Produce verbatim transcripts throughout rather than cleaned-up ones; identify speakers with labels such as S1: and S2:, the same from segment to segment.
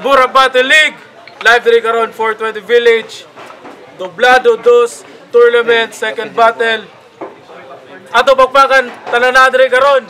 S1: Burang Battle League, live diri karon four twenty Village, Doblado dos Tournament, second battle. Ato pagpakan, tanan na diri karon.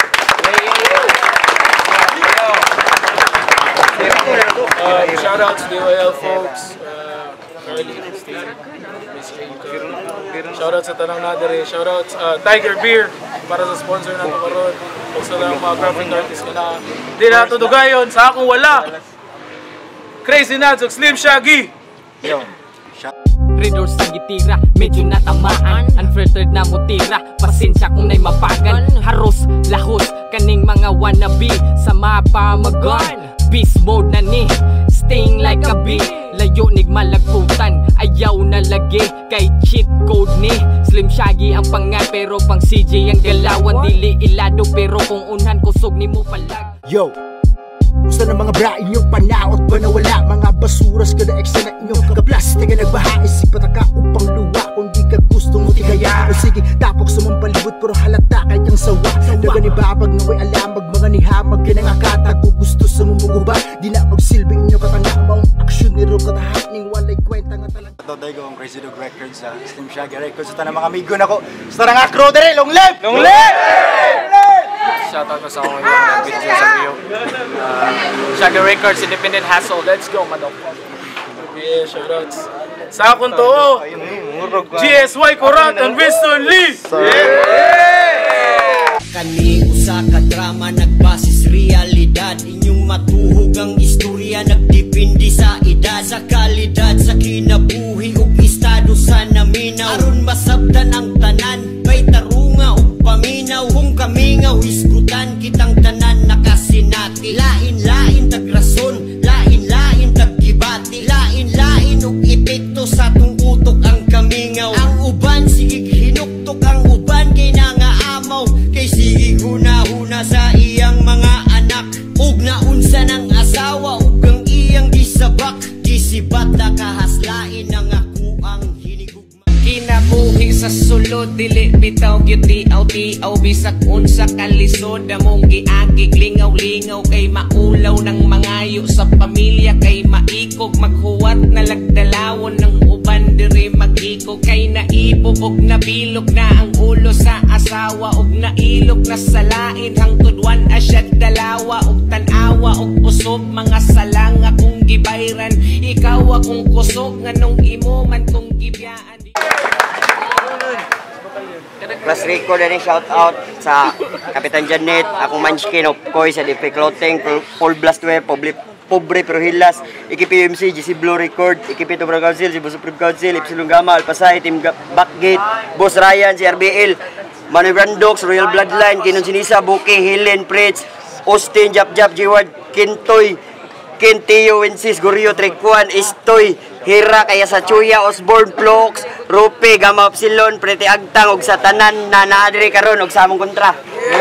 S1: Uh, shout out to D Y L folks, uh, Carly, Steve, Miss Rika. Shout out sa tanang nadere. Shout out uh, Tiger Beer para sa sponsor na ito karon. Gusto lang mga graphic artists ko na di na ito dugayon sa akong wala. Crazy Nads ug Slim Shaggy.
S2: Yo.
S3: Readers sa gitira, medyo natamaan. Unfiltered na mutira, pasensya kung na'y mapagan. Haros, lahos, kaning mga wannabe sa mapamagon. Beast mode na ni, staying like a bee. Layo nig malagputan, ayaw na lagi. Kay cheat code ni Slim Shaggy ang pangan, pero pang C J ang galawan. Dili ilado, pero kung unhan kusog ni mo palag.
S4: Yo! Gusto ng mga bra inyong panaot ba na wala? Mga basuras kada ekstra na inyong kaplastik na nagbaha. Isipat ka upang luwa kung di ka gusto mo tigaya. O sige, tapok sumampalibot pero halata kahit ang sawa. Daga ni babag na way alamag, mga nihamag ka nang akata. Kung gusto sa mumuguba, di na magsilbi inyong katanga. Maong aksyon ni Ro katahat ning walay kwenta nga talang.
S2: Today ko ang Crazy Dog Records sa Slim Shaggy Records. Sa tanang mga amigo na ko. Sa tanang akro dere, long live!
S1: Long live!
S5: Shoutout ko sa akong yung video sa Rio. Uh, Shaggy Records, Independent Hustle. Let's go, motherfucker.
S1: Yeah, shoutouts. Sa akong to, G S Y Kurat and Winston Lee.
S6: Yeah! Kani usa ka drama nagbasis realidad. Inyong matuhog ang istorya nagdepende sa edad, sa kalidad, sa kinabuhi ug estado sa naminaw. Aron masabdan ang tanan, may tarunga ug paminaw. Kung kamingaw isgutan kitang tanan nakasinati. Lain-lain tagrason, lain-lain taggibati, lain-lain ug epekto sa tung utok ang kamingaw. Ang uban sigig hinuktok, ang uban kay nangaamaw, kay sigig huna-huna sa iyang mga anak. Ug naunsa ng asawa ug ang iyang gisabak, gisibat na kahaslain ang ako ang hinigugma.
S3: Kinabuhi sa sulod, dili bitaw gitiaw-tiaw. Bisag unsa kalisod, among giagig lingaw-lingaw. Kay maulaw ng mangayo sa pamilya, kay maikog maghuwat na lagdalawon ng uban diri mag-ikog. Kay naibog og nabilog na ang ulo sa asawa, og nailog na salain hangtod wan asyad dalawa. Og tanawa og usog mga salang akong gibayran. Ikaw akong kusog nganong imo man tong gibiyaan.
S7: Plus Rico na rin shout out sa Kapitan Janet, akong Munchkin of Koy sa D P Clothing, Full Blast Wear, Pobre, Pobre Pero Hilas, Ikipi U M C, G C Blue Record, Ikipi Tobra Council, Cebu Supreme Council, Ipsilon Gama, Alpasay, Team Backgate, Boss Ryan, C R B L, Manoy Brandox, Royal Bloodline, Kinon Sinisa, Buki, Helen, Pritz, Austin, Jap Jap, Jiward, Kintoy, Kintio, Winsis, Gorio, Trekuan, Istoy, Hira, kaya sa Chuya, Osborne, Flox, Rupi, Gama Upsilon, Prete Agtang, og sa tanan na naadiri karon og sa among kontra.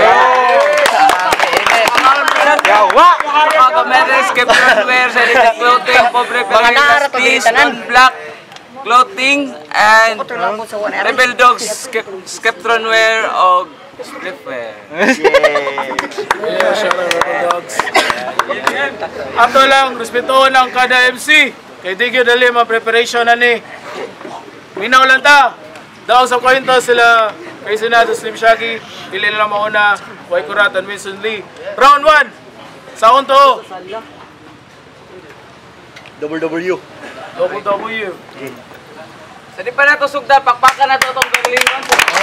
S5: Yawa! Mga Meres, Kepler Wear, sa D P Clothing, Pobre Pero Hilas, Black Clothing, and Rebel Dogs, Skeptron Wear, o Splitwear.
S1: Yeah, shout out Rebel Dogs. Ato lang, respetuon ang kada M C. Kay di gyud dali mga preparation na ni. Minaw lang ta. Daw sa kwento sila Crazy Nads, Slim Shaggy, dili na lang mauna, Y Kurat and Winston Lee. Round one. Sa akong to.
S2: W W.
S1: W W.
S5: Sa di pa na ito sugda, pakpakan na ito itong galingan.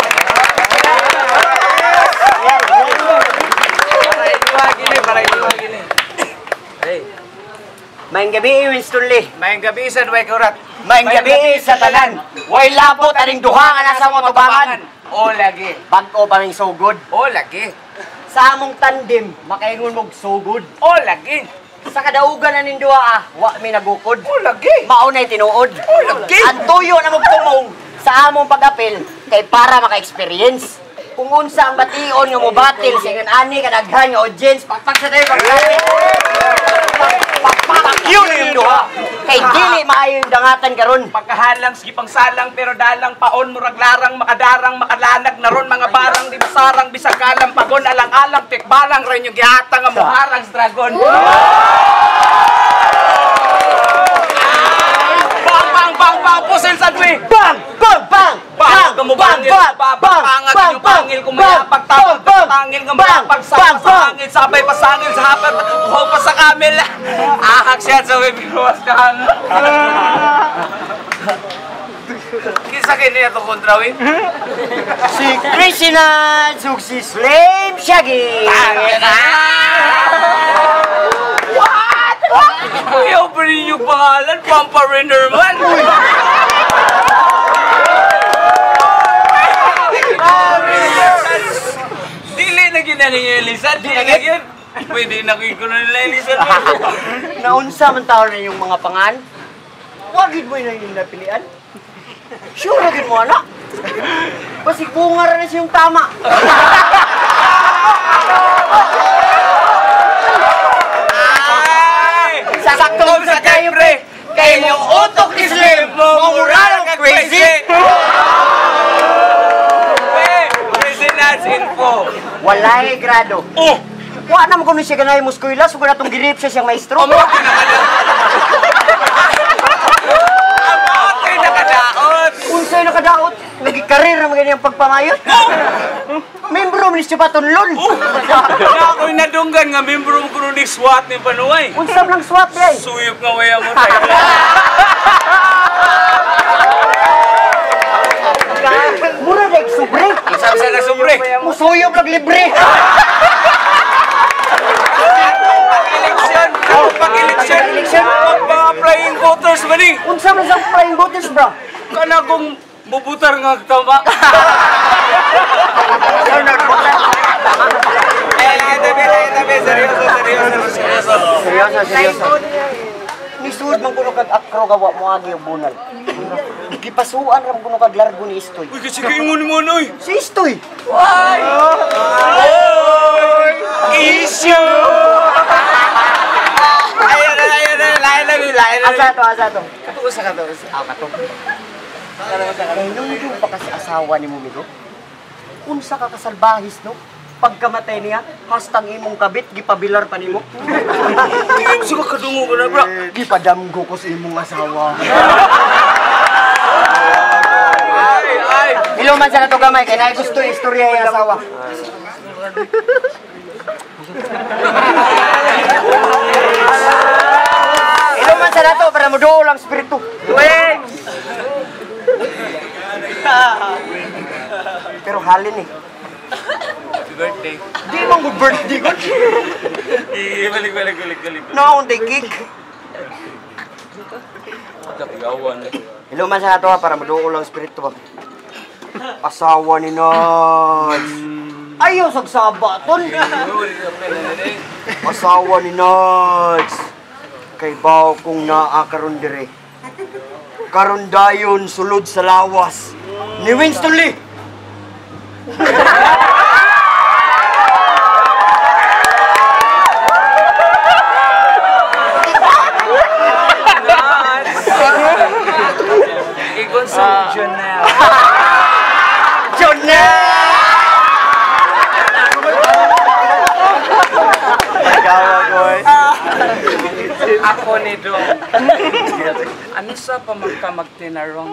S5: Para ituwa gini, para ituwa gini. Hey.
S7: Maayong gabi, Winston Lee.
S5: Maayong gabi sa Y Kurat.
S7: Maayong gabi sa tanan. Way labot aning duha nga nasa mo tubangan.
S5: O lagi.
S7: Bag-o pa ring so good.
S5: O lagi.
S7: Sa among tandem, makaingon mong so good.
S5: O lagi.
S7: Sa kadaugan na ning duha ah, wa mi nagukod.
S5: O lagi.
S7: Maunay tinuod.
S5: O lagi.
S7: Ang tuyo na magtumong sa among pag-apil kay para maka-experience. Kung unsa ang bation nga mo batil sa ingon ani kadaghan nga audience, pakpak sa tayo pagkapit. Pakpak yun yung duha. Kay dili maayo yung dangatan karon.
S5: Pagkahalang sige pang salang pero dalang paon murag larang makadarang makalanag naron mga barang di basarang bisag kalam pagon alang-alang pikbalang ren yung gihatang nga moharang sa dragon. bang, bang, pusil sa dwi!
S7: Bang! Bang! Bang!
S5: Bang! Kamubangil, papapangat yung pangil, kumayapag tapag, pangil nga mayapag, sabay sa hangil, sabay pa sa hangil, sa hapay, patutuhaw pa sa kamil. Ahak siya sa wibiruwas ka hangil. Kisa kini ito kontrawin?
S7: Si Krishna Suksi Flame Shaggy!
S5: What? Ayaw pa rin yung pangalan, Pamparender man! Dili na ginani niya Elisan, dili na gin. Pwede na ko na nila Elisan.
S7: Naunsa man tao na yung mga pangan? Wagid mo na yung napilian? Sure agad mo anak? Basig bunga rin siya yung tama. Sakto sa kayo pre! Kayo yung utok ni Slim! Mamura lang crazy!
S5: Craziness info!
S7: Walay grado.
S5: Oh!
S7: Wa naman kung siya ganay muskuila, so na itong girip siya siyang maestro.
S5: Amo, pinakalang! Amo, kayo nakadaot!
S7: Unsay nakadaot? Nagikarir naman ganyan pagpamayot. Membro mo ni siya patunlon.
S5: Na ako'y nadunggan nga membro mo kuno ni SWAT ni Panuay.
S7: Unsam lang swat day.
S5: Suyop nga waya mo tayo.
S7: Mura dek sobre.
S5: Isang sa nasubre.
S7: Musuyop lang libre.
S5: Pag-eleksyon! Pag-eleksyon! Pag-applying voters ba ni?
S7: Unsam lang sa flying voters bro.
S5: Kana kung bubutar nga tama. Eh, tabi, tabi, seryoso, seryoso, seryoso.
S7: Seryoso, seryoso. Nisud man kuno kag akro gawa mo agi og bunal. Gipasuan ra kuno kag largo ni Istoy.
S5: Uy, kasi kayo mo naman, oy!
S7: Si Istoy.
S5: Why? Oy! Issue! Ayan na, ayan na, lain na, lain na.
S7: Asa to, asa to.
S5: Kato sa kato.
S7: Ah, kato. Kaya nung yung pa kasi asawa ni Mumigo, unsa ka kasalbahis, no? Pagkamatay niya, hastang imong kabit, gipabilar pa nimo.
S5: Hindi mo siya kadungo ka na, bro.
S7: Gipadamgo ko sa imong asawa.
S5: Ay, ay!
S7: Ilo man sa nato gamay, kaya na gusto yung istorya yung asawa. Ilo man sa nato, para mo doon lang spiritu. Tuwing! Pero halin eh.
S5: Happy birthday.
S7: Di man good birthday ko.
S5: Eh, balik, balik, balik, balik.
S7: Naon tay cake.
S5: Kapigawan eh.
S7: Ilo man sa nato ha, para mo doon lang spiritu ba. Asawa ni Nats. Ayaw sagsabaton. Asawa ni Nats. Kay baw kong naakaron dire. Karon dayon sulod sa lawas ni Winston Lee.
S5: Igon sa Jonel.
S7: Jonel!
S5: Ako ni Do. Ano sa pamagka magtinarong?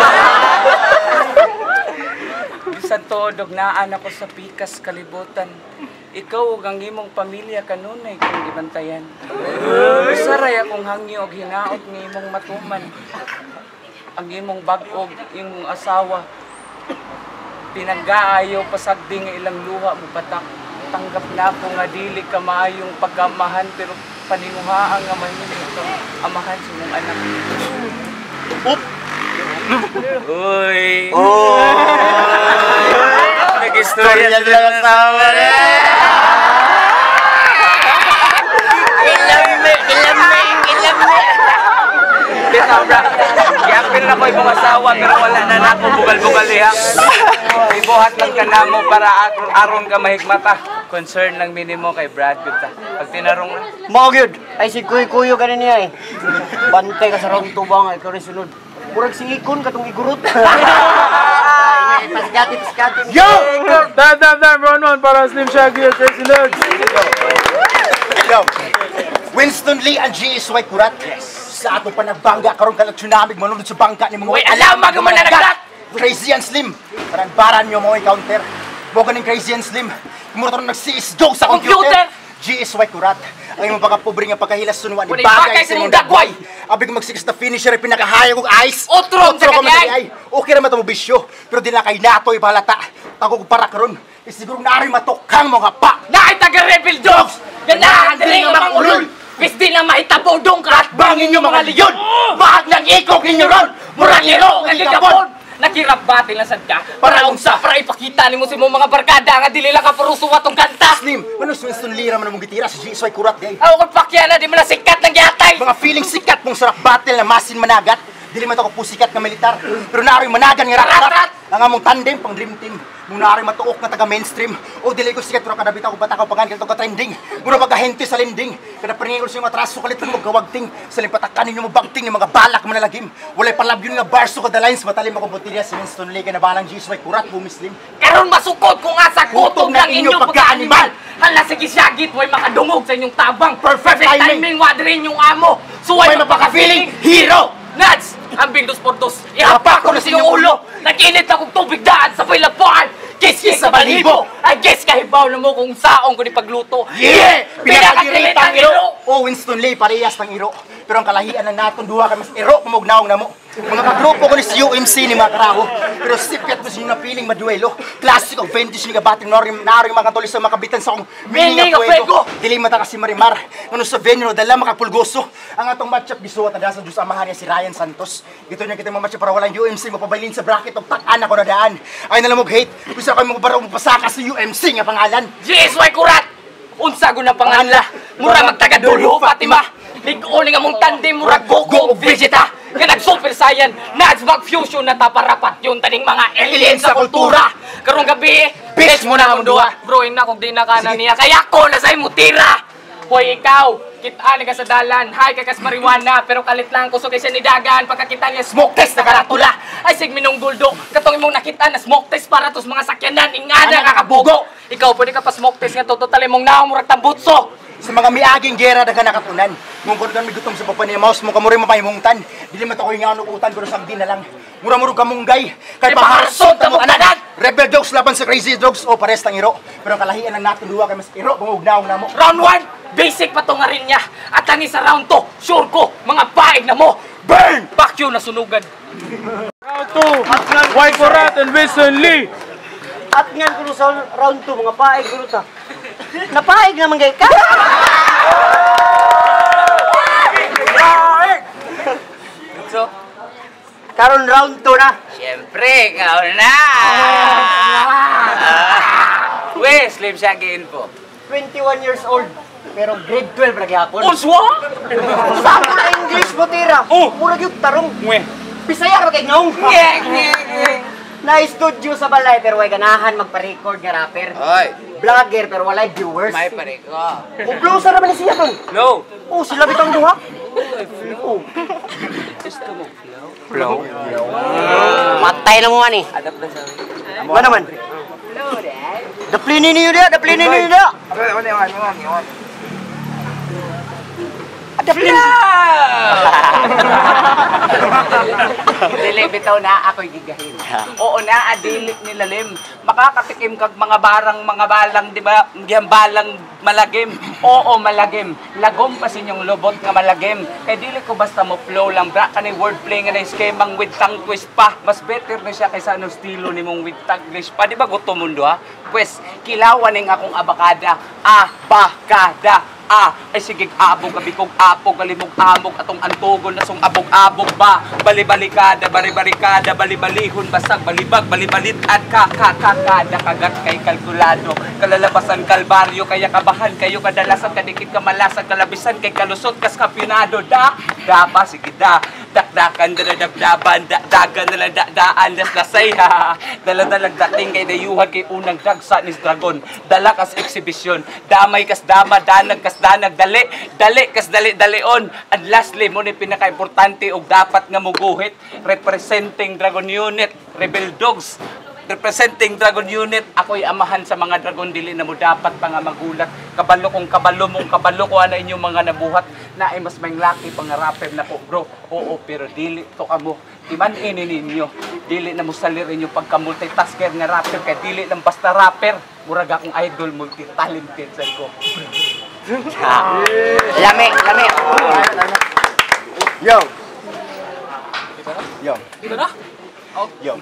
S5: Bisan tuodog naan ako sa pikas kalibutan. Ikaw ug ang imong pamilya kanunay kung gibantayan. Saray akong hangyo og hinaot ng imong matuman. Ang imong bag-og imong asawa. Pinag-aayaw pasagdi nga ilang luha mo patak. Tanggap na ako nga dili ka maayong pagkamahan pero paninguhaan nga mahimong kang amahan sa mong anak. Oop! Uy!
S7: Oh!
S5: Nag-istorya
S7: Storya sila ng asawa na! Ilame! Ilame! Ilame!
S5: Bita, bra. Giyapin na ko yung mga asawa pero wala na na ako bugal-bugal liha. Ibuhat lang ka na mo para aron ka mahigmata. Concern lang minimo kay Brad Good ta. Pag tinarong na.
S7: Mao gyud. Ay si kuy-kuyo ka niya eh. Bantay ka sa rong tubang ay ikaw rin sunod. Murag si Ikon katong igurot. Ay, pasigati, pasigati.
S1: Yo! Dam, dam, dam, round one para Slim Shaggy at Crazy Nugs.
S4: Yo! Winston Lee and G S Y Kurat.
S2: sa atong panagbangga karon kalag tsunami manunod sa bangka ni mga
S5: Uy, alam magaman na nagdak!
S2: Crazy and Slim. Parang nyo mo i-counter. Boga ng Crazy and Slim. Mura ito nag-C S G O sa computer. G S Y Kurat. Ang imong pagkapobre nga pagkahilas sunuan ni bagay sa imong dagway. Abig mag-six na finisher pinakahayag og ice.
S5: Otro sa kanyay.
S2: Okay ra man mo bisyo, pero di na kay natoy balata. Tago ko para karon. Isiguro na ari matokang mga pa.
S5: Nakay taga Rebel Dogs. Ganahan diri nga mga ulol. Pwede na mahitabodong ka at bangin yung mga leyon. Mahag ng ikog ninyo ron. Murang liro ang ligapon. Nakirabati lang sad ka para unsa para ipakita nimo sa imong mga barkada nga dili lang ka parusuwa tong kanta.
S2: Slim, ano sa Winston Lira man mong gitira sa G S Y Kurat gay.
S5: Aw kung pakyana di man na sikat ng gihatay.
S2: Mga feeling sikat mong sarap battle na masin managat. Dili man ako pusikat nga militar. Pero naaroy managan nga rat-rat. Ang among tandem pang dream team. Mung naaroy matuok nga taga mainstream. O dili ko sikat pero kadabit ako bata ko pagan ka trending. Mura magahente sa lending. Kada pringol sa mga atraso kalit mo gawagting. Sa limpatakan ninyo mo bagting ng mga balak manalagim. Walay palab yun nga bars ko kada lines matalim ako botilya si Winston Lee na balang G S Y Kurat bumislim.
S5: Karon masukod ko nga sa gutom ng inyong pagka-animal. Hala sige syagit way makadungog sa inyong tabang. Perfect timing wadrin yung amo. Suway mapaka-feeling hero. Nads, ang bingdos por dos, ihapa ko na sa inyong ulo. Nag-init akong tubig daan sa pilapaan. Kiss-kiss sa balibo. Ay guess kahibaw na mo kung saong ko ni pagluto.
S2: Yeah! Pinakakilit ang iro. O Winston Lee, parehas ng iro. Pero ang kalahian ng naton duha kami sa iro, pumugnaong na mo. Mga kagrupo ko ni si U M C ni mga karaho. Pero sipiat mo siya na piling maduelo. Classic of vintage ni kabating naring naring mga katulis sa makabitan sa akong
S5: meaning of fuego.
S2: Dili mata kasi Marimar. Ngano sa venue no dala makapulgoso. Ang atong matchup gisuot ada sa Diyos amahan niya si Ryan Santos. Gito niya kita matchup para walang U M C mapabailin sa bracket og tak-an ako na daan. Ay nalamog hate. Gusto ko mo para pasaka sa U M C nga pangalan.
S5: G S Y Kurat. Unsa gud na panganla. Mura magtaga-dulo Fatima. Lig-o nga mong tandem murag Goku ug Vegeta. Nga nag-super saiyan, Nads mag-fusion na taparapat yung taning mga alien sa kultura. Karong gabi, bitch mo na akong duha. Bro, na kung di na ka na niya, kaya ko na sa'yo mutira. Hoy, ikaw, kita ka sa dalan, hay ka kas marijuana, pero kalit lang kuso kay siya ni Dagan, pagkakita niya smoke test na karatula. Ay, sig minong guldo, katong imong nakita na smoke test para tos mga sakyanan, ingana kakabugo. Ikaw, pwede ka pa smoke test nga to, total imong naong murag tambutso.
S2: Sa mga miaging gera daga nakatunan. Mungkod kan migutom sa papa ni Mouse mo kamuri mapahimungtan. Dili man takoy nga utan pero sagdi na lang. Mura-muro kamunggay. Kay paharson ta mo ananan. Rebel Dogs laban sa Crazy Dogs o pares tang iro. Pero kalahian lang natin duha kay mas iro pangugnaw na mo.
S5: Round one, basic pa to nga rin niya. At ani sa round two, sure ko, mga paig na mo. Burn! Pakyo na sunugan.
S1: Round two, Y Kurat and Winston Lee.
S7: At ngan ko sa round two, mga paig ko ta. Napaig naman gay ka.
S5: So,
S7: Karon round two na.
S5: siyempre, ikaw na. We, Slim Shaggy Info.
S7: twenty-one years old. Pero grade twelve ra gyapon.
S5: Unswa?
S7: Sa mo na English mo tira.
S5: Oh.
S7: Mura gyud tarong.
S5: Mwe.
S7: Bisaya ra kay ngong. Na-studio sa balay pero way ganahan magpa-record nga rapper.
S5: Hoy,
S7: Vlogger pero walay viewers.
S5: may pare ko.
S7: O closer ra ba ni siya ton?
S5: No.
S7: Oh, sila bitang duha. Oh.
S5: Gusto mo flow? Flow?
S7: Matay na mo ani.
S5: Adapt na sa amin.
S7: Ano naman? Daplinin niyo dia, daplinin niyo dia. Daplin.
S5: Dili bitaw na ako'y gigahin. Oo na, adilit ni lalim. Makakatikim kag mga barang, mga balang, di ba? Giyang balang malagim. Oo, malagim. Lagom pa sinyong lubot nga malagim. Kaya dili ko basta mo flow lang. Bra ka ni wordplay nga na skemang with tongue twist pa. Mas better na siya kaysa ano estilo ni mong with tongue twist pa. Di ba gusto mundo ha? Pues, kilawan ng akong abakada. Abakada. Ah, ay sige abog kabikog apog kalimog amog atong antugon na sung abog-abog ba bali-balikada bari-barikada bali-balihon basag balibag balibalit at kakakakada kagat kay kalkulado kalalabasan kalbaryo kaya kabahan kayo kadalasan kadikit kamalasan kalabisan kay kalusot kas kampionado da da pa sige da dakdakan dadabdaban dakdagan nila dakdaan das lasay ha daladalag dating kay dayuhan kay unang dagsa ni dragon dala kas exhibition damay kas dama danag kas danag dali dali kas dali dalion and lastly mo ni pinaka-importante og dapat nga muguhit representing Dragon Unit Rebel Dogs representing Dragon Unit, ako'y amahan sa mga Dragon, dili na mo dapat pa nga magulat. Kabalo kong kabalo mong kabalo ko ana inyong mga nabuhat na ay mas may laki pang rapper na ko, bro. Oo, pero dili to kamo. Timan-inin ninyo. Dili na mo salir inyo pagka-multitasker nga rapper, kay dili lang basta rapper. Murag akong idol, multi-talented sa ko.
S7: Lami, lami.
S2: Yo. Yo.
S5: Dito na?
S2: Yo.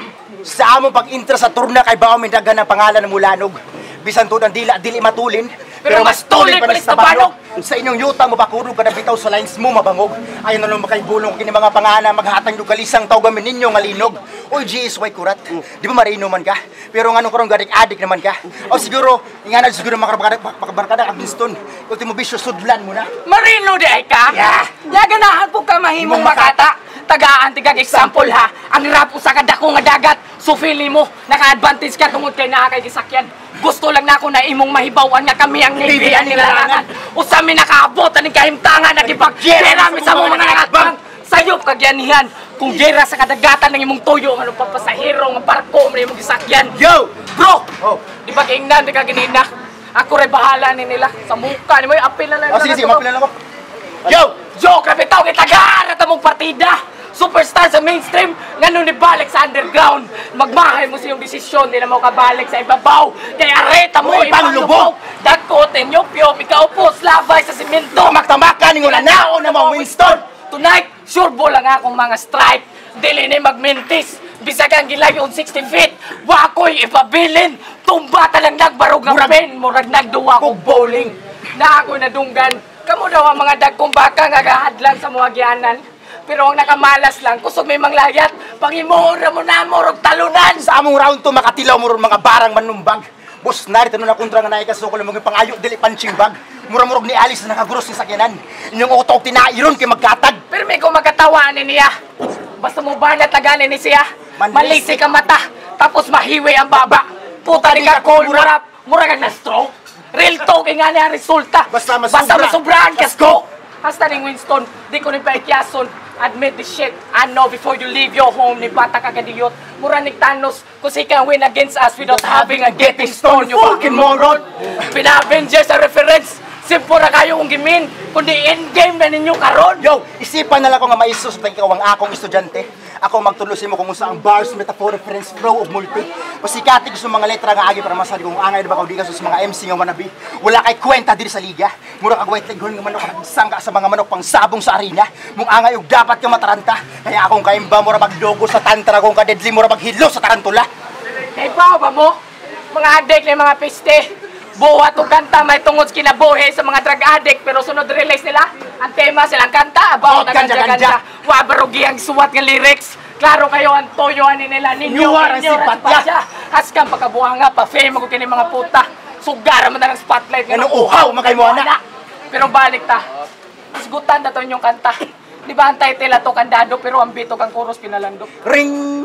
S2: Sa among pag-intra sa turna kay Bao Mindagan ang pangalan ng Mulanog. Bisan to ng dila dili matulin, pero mas tulin pa sa banog. Sa inyong yuta mo bakurog kada bitaw sa lines mo mabangog. Ayon na lang makaibulong kini mga pangana maghatang yung kalisang tawgamin ninyo nga linog. Oy G S Y kurat. Di ba marino man ka? Pero ngano karon gadik-adik naman ka? O siguro ingana siguro makabarkada ka Winston. Ultimo bisyo sudlan mo na.
S8: Marino di ay ka?
S2: Yeah.
S8: Laganahan po ka mahimong makata. Tagaan tigag example ha. Ang rap usa ka dako nga dagat. So feeling mo naka-advantage ka tungod kay naa kay gisakyan. Gusto lang nako na imong mahibawan nga kami ang Navy ang nilarangan. Usa mi nakaabot ani kahimtangan nagipag-gera mi sa mga nangatbang. Sayop kagyanihan kung gera sa kadagatan ng imong tuyo nga papasahero nga barko mo imong gisakyan.
S2: Yo,
S8: bro.
S2: Oh.
S8: Di ba kaingnan di ka ginina? Ako ray bahala ni nila sa muka ni mo apil na lang.
S2: Oh, sige, sige, mapil na ako. Yo,
S8: yo, grabe tao kay tagar at mong partida. Superstar sa mainstream, ngano ni balik sa underground. Magmahay mo sa iyong desisyon, di na mo kabalik sa ibabaw. Kaya areta mo, ibang lubog. Dakotin nyo, piyop, ikaw po, slavay sa simento.
S2: Magtamakan ng ulanao na mga Winston.
S8: Tonight, sure bo lang akong mga strike. Dili ni magmintis. Bisag ang gilay yung sixty feet. Wakoy ipabilin. Tumba talang nagbarog ng pen. Murag nagduwa kong bowling. Na ako'y nadunggan. Kamu daw ang mga dagkong baka nga gahadlan sa mga gyanan. Pero ang nakamalas lang, kusog may manglayat. Pangimura mo na mo, rog talunan.
S2: Sa among round to makatilaw mo ron mga barang manumbag. Boss, narito na kontra nga naikasukol ng mga pangayo, dili punching bag. Mura-murog ni Alice na nakaguros ni sakyanan. Inyong utok tinairon kay magkatag.
S8: Pero may kung magkatawanin niya. Basta mo ba nataganin ni siya? Malisi ka mata, tapos mahiwi ang baba. Puta ni ka cold murap, mura kang na-stroke. Real talk nga niya resulta.
S2: Basta masubra.
S8: Basta masubrahan ka go. Hasta ning Winston, di ko ni paikyason. Admit the shit, I know before you leave your home, ni bata ka kadiyot. Mura ni Thanos, kung si can win against us without having a getting stone, you fucking moron. Pina-Avengers sa reference, simple na kayo kung gimin, kundi endgame na ninyo karon.
S2: Yo, isipan na lang ko nga maisus na ikaw ang akong estudyante. Ako magtulusin mo kung saan bars, metaphor, reference, flow, of multi. Pasikati ko sa mga letra nga agi para masali kung angay na ba kau di ka sa mga M C nga wannabe. Wala kay kwenta diri sa liga. Mura kag white leghorn nga manok sangka sa mga manok pang sabong sa arena. Mung angay og dapat ka mataranta. Kaya akong kaimba mura magdogo sa tantra kung kadedli mura maghilo sa tarantula.
S8: Kay pa ba mo? Mga addict na mga piste. Buhat o kanta may tungod kinabuhi sa mga drug addict pero sunod release nila ang tema silang kanta about na ganja-ganja. Wabarugi ang suwat ng lyrics. Klaro kayo ang toyo ani nila ninyo. Ninyo rasipatya. Haskang pagkabuhanga pa fame ko kini mga puta. Sugara man na ng spotlight
S2: nga uhaw makay mo ana.
S8: Pero balik ta. Isgutan na to inyong kanta. Di ba ang title ato kandado pero ang bito kang chorus pinalandok.
S2: Ring.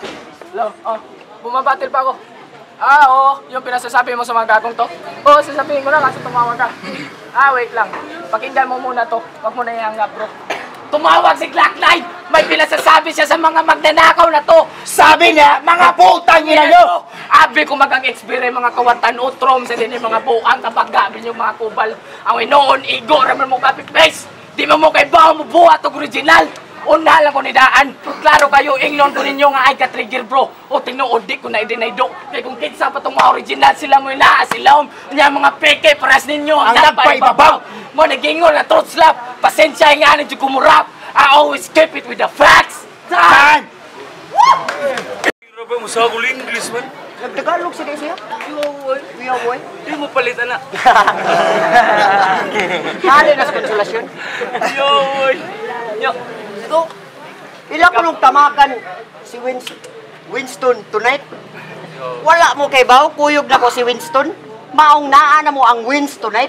S8: Lo, oh, bumabatil pa ako. Ah, oo. Yung pinasasabi mo sa mga gagong to. Oo, sasabihin ko na kasi tumawag ka. Ah, wait lang. Pakinggan mo muna to. Huwag mo na ihangap, bro. Tumawag si Glock nine! May pinasasabi siya sa mga magnanakaw na to. Sabi niya, mga putang ina nyo! Abi ko magang experience mga kawatan utrom sa din yung mga buang kapag gabi yung mga kubal. Ang inoon, igo, raman mo copy paste. Di mo mo kay baho mo buhat o original. Una lang ko nidaan. Klaro kayo, ingnon ko ninyo nga ay ka-trigger bro. O tinuod di ko na idinaydo. Kaya kung kitsa pa itong mga original sila mo inaasilaw. Nga mga peke paras ninyo ang nagpaibabaw. Mo nagingon na truth slap. Pasensya nga na dyan kumurap. I always keep it with the facts. Time!
S5: Grabe mo sa ako English man.
S7: Nagtagalog siya siya?
S5: Yo, boy.
S7: Yo, boy.
S5: Di mo palitan na.
S7: Hali na sa konsolasyon.
S5: Yo, boy. Yo.
S7: So, ilang ko nung tamakan si Winston, Winston tonight. Wala mo kay Bao, kuyog na ko si Winston. Maong naa na mo ang wins tonight.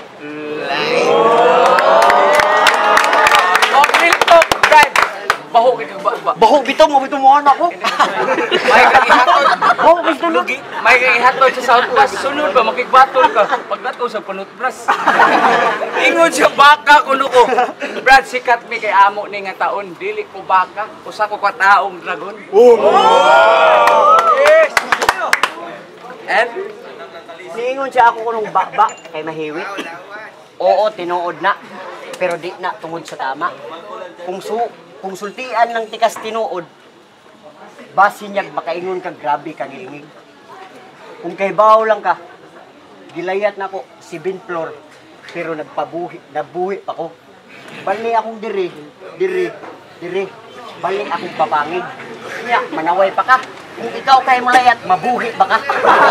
S8: Oh, real talk, drive. Baho kay kag ba.
S7: Baho bitaw mo bitaw mo anak ko.
S5: May kang ihatod.
S7: Oh, Winston
S5: Lugi. May kang ihatod sa Southwest. Sunod ba makigbatol ka? Pagdato sa panutbras. Ingon siya baka kuno ko. Brad, sikat mi kay amo ni nga taon. Dili ko baka. Usa ko ka taong dragon.
S2: Oh!
S5: Yes!
S7: Ingon siya ako kunong baba kay mahiwi. Oo, tinuod na. Pero di na tungod sa tama. Kung su kung sultian ng tikas tinuod, basi niya makaingon ka grabe ka gilingig. Kung kaybaw lang ka, gilayat na ko seventh floor, pero nagpabuhi, nabuhi pa ko. Bali akong diri, diri, diri, bali akong papangig. Nya, manaway pa ka. Kung ikaw kay mulayat, mabuhi ba ka?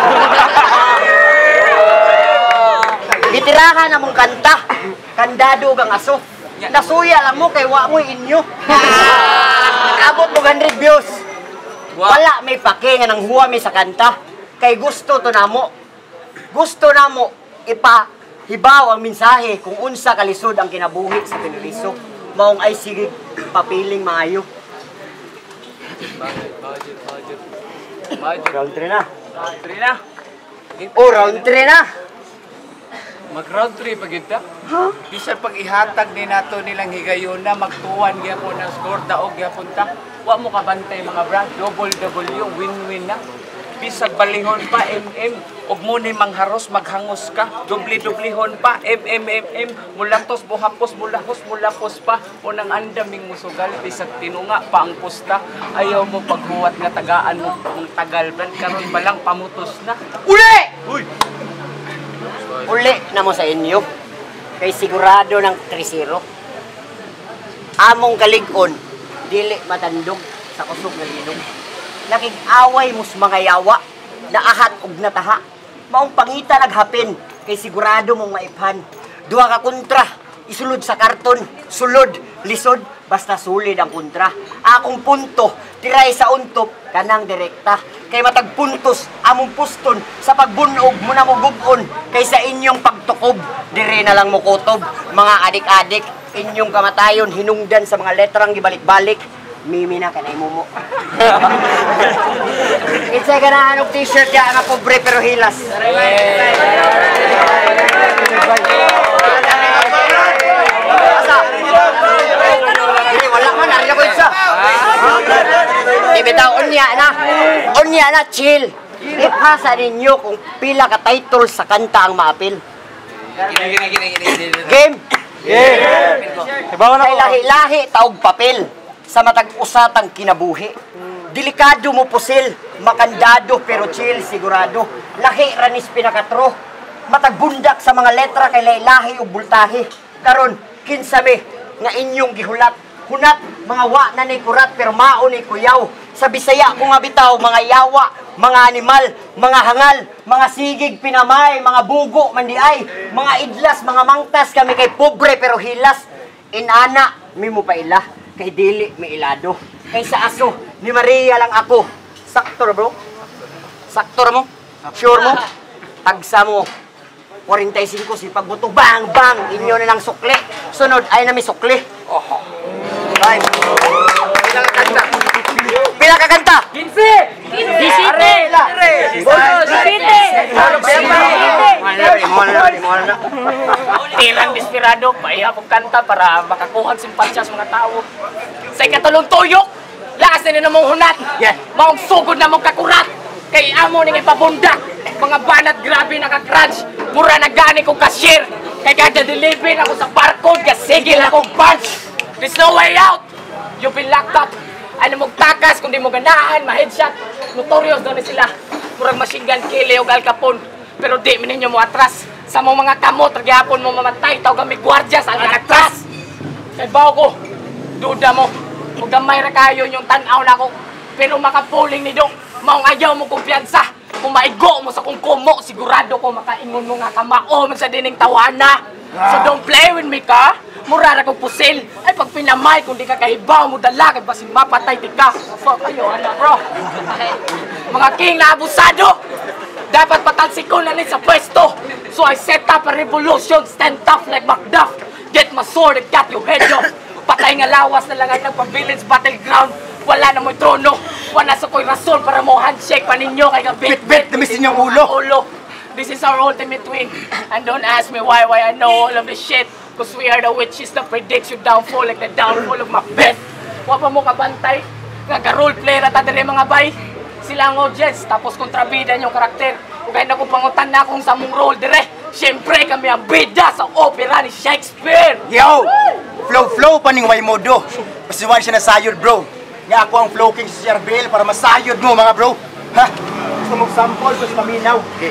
S7: Gitirahan na mong kanta, kandado kang aso. Nasuya lang mo kay wa mo inyo. Abot mo one hundred views. Wala may pake nga nang huwa mi sa kanta. Kay gusto to namo. Gusto namo ipahibaw ang mensahe kung unsa kalisod ang kinabuhi sa Piniliso. Maong ay sige papiling maayo.
S5: Budget, budget, budget. Budget.
S7: Round three na.
S5: Round three na.
S7: Oh, round three na.
S5: Mag-round three pag ito? Huh? Bisan pag ihatag ni nato nilang higayon na magtuwan gyapon ng score daog gyapon ta. Wa mo kabantay mga brad, double W, win-win na. Bisag balihon pa M M ug mo ni mangharos maghangos ka. Dubli-dublihon pa M M M M mulatos buhapos mulahos mulapos pa unang andaming musugal bisag tinunga pa ang pusta. Ayaw mo paghuwat nga tagaan mo ang tagal brad karon pa lang pamutos na.
S7: Uli! Uy. Uli na mo sa inyo. Kay sigurado ng three zero. Among kalig-on, dili matandog sa kusog nga linog. Nakig-away mus mga yawa, naahat og nataha. Maong pangita naghapin, kay sigurado mong maiphan. Duha ka kontra, isulod sa karton, sulod, lisod, basta sulid ang kontra. Akong punto, tiray sa untop, kanang direkta. Kay matag puntos, among puston, sa pagbunog mo na mo gubon, kaysa inyong pagtukob, dire na lang mo kutob. Mga adik-adik, inyong kamatayon, hinungdan sa mga letrang gibalik-balik, mimi na kanay mo mo. Itsa ka na anong t-shirt ya, nga pobre pero hilas. Wala man, narinig ko isa. Ibitaw, unya na. Unya na, chill. Ipasa ninyo kung pila ka title sa kanta ang maapil. Game! Game! Kay lahi-lahi, taog papel. Sa matag-usatang kinabuhi. Delikado mo pusil, makandado pero chill sigurado. Lahi ranis pinakatro. Matagbundak sa mga letra kay lahi ug bultahi. Karon kinsami nga inyong gihulat. Hunat mga wa na ni kurat pero mao ni kuyaw. Sa Bisaya ko nga bitaw mga yawa, mga animal, mga hangal, mga sigig pinamay, mga bugo mandiay, mga idlas, mga mangtas kami kay pobre pero hilas. Inana mi mo pa ila. Kay dili may ilado. Kay sa aso, ni Maria lang ako. Sakto bro? Sakto mo? Sure mo? Tagsa mo. forty-five si pagbuto. Bang! Bang! Inyo na lang sukli. Sunod ay nami sukli. Oh. Bye. Pila ka kanta? Pila ka kanta? Kinsi! Kinsi! Arela!
S8: Ilang desperado, paiha kong kanta para makakuha simpatsya sa mga tao. Sa ikatulong tuyok, lakas na nila mong hunat. Maong sugod na mong kakurat. Kay amo nang ipabundak. Mga banat grabe nakakrunch. Mura na gani kong cashier. Kay kada delivery ako sa barcode, kasigil akong punch. There's no way out. You've been locked up. Ano mong takas, kung di mo ganahan, ma-headshot. Notorious doon sila. Murang machine gun kill, o Al Capone. Pero di mo ninyo mo atras. Sa mong mga kamot, ragyapon mo mamatay. Tawag kami gwardiya sa nakatras. Kay baw ko, duda mo. Kung gamay ra kayo yung tanaw na ko. Pero makapuling ni Dok. Maong ayaw mo kumpiyansa. Kung maigo mo sa kung kumo, sigurado ko makaingon mo nga kamao man sa dining tawana. So don't play with me ka. Mura na kong pusil. Ay pag pinamay, kung di ka kahibaw mo dala, kay basi mapatay di ka. Fuck kayo, anak bro. Mga king na abusado. Dapat patalsikon na rin sa pwesto. So I set up a revolution, stand tough like Macduff. Get my sword and cut your head off. Patay nga lawas na lang ang nagpa-village battleground. Wala na mo'y trono. Wala sa ko'y rason para mo handshake pa ninyo kay
S2: bit-bit na misin yung ulo.
S8: ulo. This is our ultimate win. And don't ask me why, why I know all of this shit. Cause we are the witches that predicts your downfall like the downfall of Macbeth. Wa pa mo kabantay. Nga ka-roleplay na tadari mga bay. sila ang audience, tapos kontrabida yung karakter. Kung kaya na ko pangutan na kung sa mong role dire, siyempre kami ang bida sa opera ni Shakespeare.
S2: Yo! Flow flow pa ning way modo. Pasiwan siya na sayod bro. Nga ako ang flow king si Sir Bill para masayod mo mga bro. Ha? Gusto mong sample, gusto maminaw. Okay.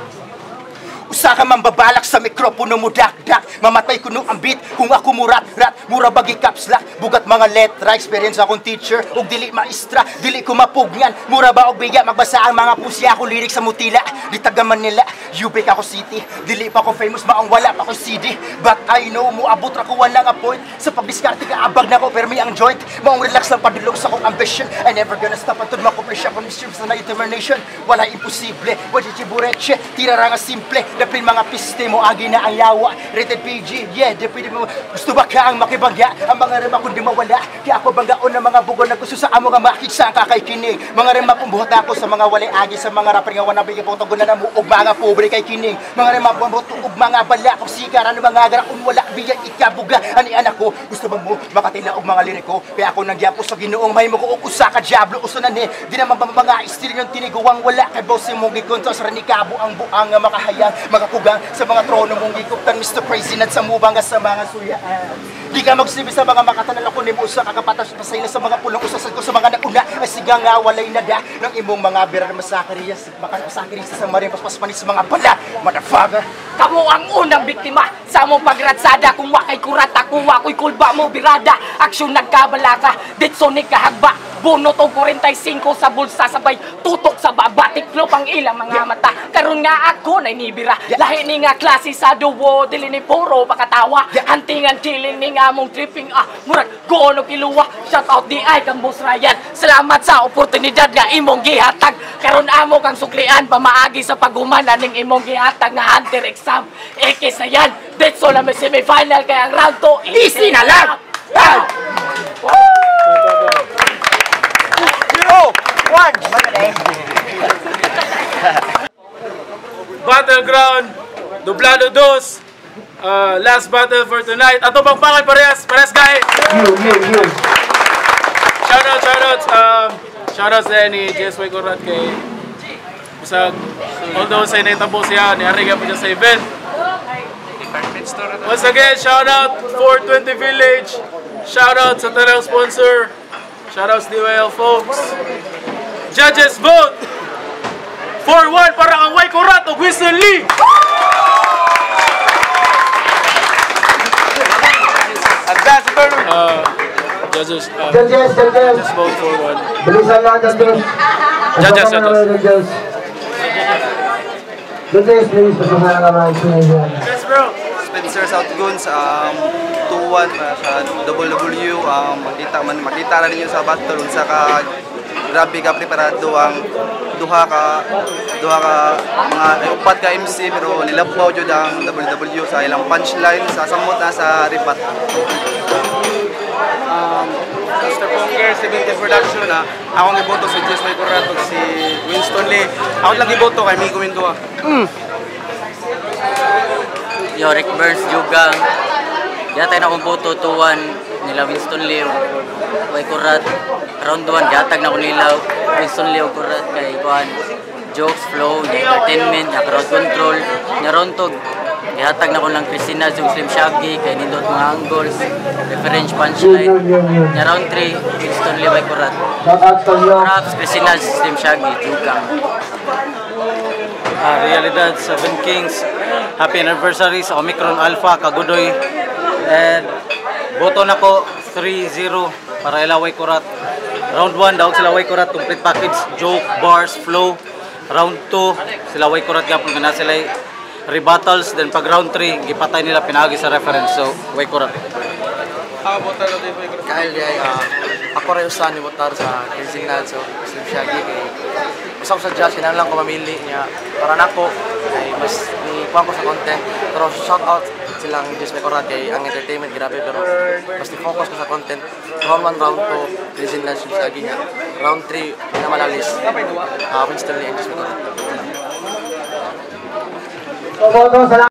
S2: Usa ka mambabalak sa mikropono mo dak-dak. Mamatay kuno ang beat kung ako murat-rat. Mura bagi caps lock, bugat mga letra. Experience akong teacher, ug dili maestra. Dili ko mapugyan, mura ba og biga. Magbasa ang mga pusya ako lyrics sa mutila. Di taga Manila, U P ako city. Dili pa ako famous, maong wala pa ako C D. But I know, muabot ra ko wala nga point. Sa pagdiskarte ka, abag na ko, permi ang joint. Maong relax lang padulog sa akong ambition. I never gonna stop until makumplis ako ng streams na determination. Wala imposible, wala chibureche. Tira ra nga simple. Dapin mga piste mo, agi na ang yawa. Rated P G, yeah, dapin mo. Gusto ba ka ang makibangga? Ang mga rima kundi mawala. Kaya ako banggaon ng mga bugon na gusto sa amo nga makiksa ang kakaikinig. Mga rima pumbuhot ako sa mga wali agi sa mga rapper nga wanabigay po tagunan na mo. Og mga pobre kay kining. Mga rima pumbuhot og mga bala. Kung sikaran ng mga garaon wala biyan ikabuga. Ani anak ko, gusto ba mo makatila og mga liriko? Kaya ako nagyapo sa Ginoong may mo ko og usa ka diablo uso na ni. Di naman mga istil yung tiniguang wala kay boss mo gikontra sa ranikabo ang buang nga makahayang makakugang sa mga trono mong gikuptan Mister Crazy nad sa mubang sa mga suyaan. Di ka magsibi sa mga makatanal ako ni mo sa kakapatas pasay na sa mga pulong usasad ko sa mga nauna ay siga nga walay nada ng imong mga birar masakarias makapasakarias sa maring paspas manis mga bala motherfucker.
S8: Kamu ang unang biktima sa mong pagratsada. Kung wakay kurat ako, wako'y kulba mo birada. Aksyon nagkabala ka, ditsonik kahagba. Bunot o forty-five sa bulsa sabay tutok sa babatik flow pang ilang mga mata. Karon nga ako na inibira. Lahi ni nga klase sa duwo, dili ni puro pakatawa. Hantingan chilling ni nga mong tripping ah. Murag goono kiluwa. Shout out di ay kang Boss Ryan. Salamat sa oportunidad nga imong gihatag. Karon amo kang suklian pamaagi sa pagumana ning imong gihatag nga hunter exam. Eke sa yan. Detso na may semifinal kaya ang round two easy na lang.
S2: One!
S1: Battleground, Dublado dos. Uh, last battle for tonight. Ato bang pangal parehas, parehas guys. Shoutouts, shoutouts. Um, shoutouts din ni J S Y Corat kay Busag. Although sa initabo siya, niariga po siya sa event. Once again, shoutout four twenty Village. Shoutout sa tanang sponsor. Shoutouts D Y L folks. Judges vote four one para kang Way Corat o Winston Lee. Uh, judges, uh,
S4: Judges, judges.
S1: judges vote four one.
S4: Bilisan lang, judges.
S1: Judges, judges.
S4: Judges, please, pasahan naman ang sinigyan.
S1: Yes, bro.
S5: Spencer South Guns, um, two one para sa W W. Um, makita man makita na ninyo sa battle sa ka grabe ka preparado ang duha ka duha ka mga upat ka M C pero nilabaw jud ang W W sa ilang punchline sa samot na sa ribat. Um, Mister Ponger, seventies Production na akong giboto si J S Y Corat ug si Winston Lee. Ako lang giboto kay Migo Mindua.
S7: Mm. Yorick Burns, Jugang. Yatay na akong boto, two one. Nila Winston Lee, Way Corat. Round one, yatag na ako nila Winston Lee, Corat. Kay Juan, jokes, flow, entertainment, crowd control. Nya round two, yatag na ako ng Christina, Zoom Slim Shaggy. Kay nindot mga angles, reference punchline. Nya round three, Winston Lee, Way Corat. Raps, Christina, Slim Shaggy, Jugang.
S9: Uh, Realidad, Seven Kings, happy anniversary sa Omicron Alpha, Kagudoy. And boto na ko three zero para ila Way Corat. Round one, daog sila Way Corat, complete package, joke, bars, flow. Round two, sila Way Corat gapon nga na sila rebuttals. Then pag round three, gipatay nila pinagi sa reference. So, Way Corat.
S5: Ah, botar na din Way Corat.
S10: Kahil di ako rin usahan ni botar sa Kirsignal. So, Slim Shaggy kay usa ko sa judge, kinang lang ko mamili niya para nako ay mas ikuha ko sa content. Pero shout out silang J S Y Corat kay ang entertainment grabe pero mas i-focus ko sa content. Round one, round two, Kirsignal, Slim Shaggy niya. Round three, pinamalalis. Uh, Winston Lee and J S Y Corat.